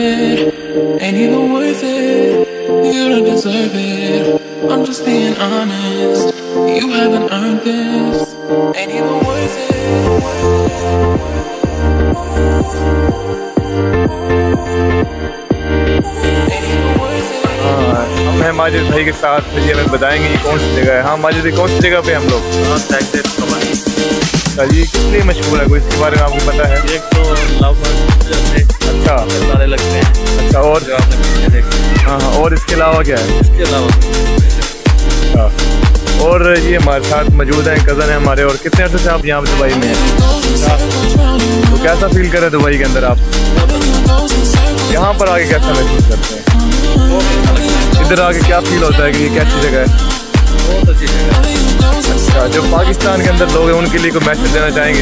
it. Ain't even worth it. You don't deserve it. I'm just being honest. You haven't earned this. Ain't even worth it. हम माजिद भाई के साथ ये हमें बताएंगे ये कौन सी जगह है। हाँ माजिद, कौन सी जगह पे हम लोग? अच्छा, ये कितनी मशहूर है, कोई इसके बारे में आपको पता है? एक तो अच्छा तारे लगते हैं। अच्छा, और हाँ हाँ, और इसके अलावा क्या है? इसके अलावा और ये हमारे साथ मौजूद हैं, कज़न है हमारे। और कितने अर्से से आप यहाँ दुबई में हैं? तो कैसा फील कर रहे हैं दुबई के अंदर आप? यहाँ पर आके कैसा महसूस करते हैं? इधर आके क्या फील होता है कि ये कैसी जगह है? बहुत अच्छी जगह है। अच्छा, जो पाकिस्तान के अंदर लोग हैं उनके लिए कोई मैसेज देना चाहेंगे?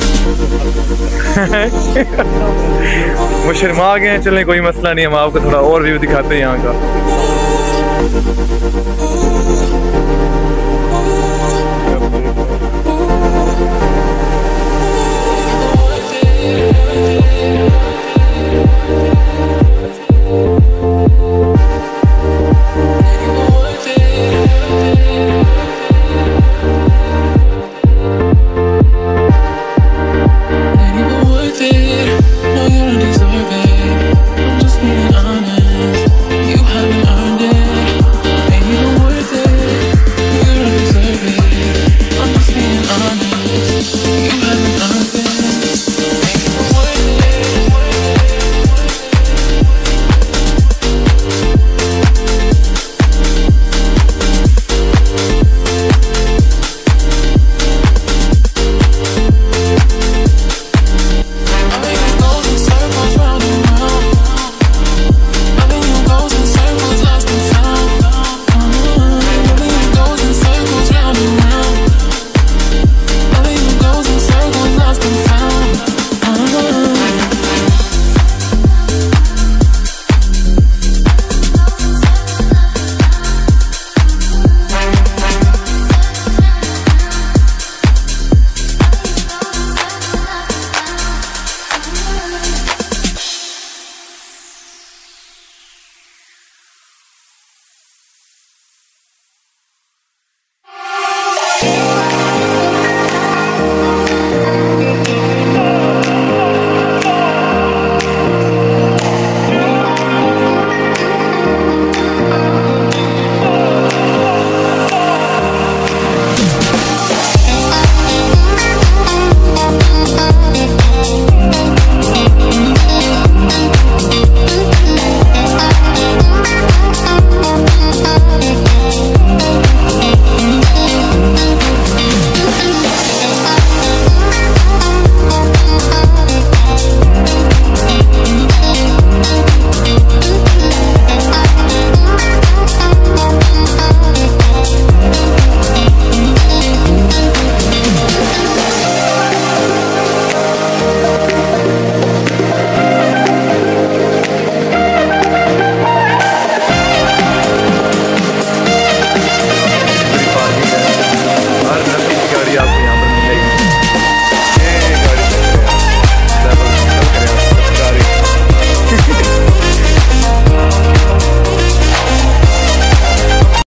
वो शर्मा गए हैं, चलें कोई मसला नहीं, हम आपको थोड़ा और व्यू दिखाते हैं यहाँ का।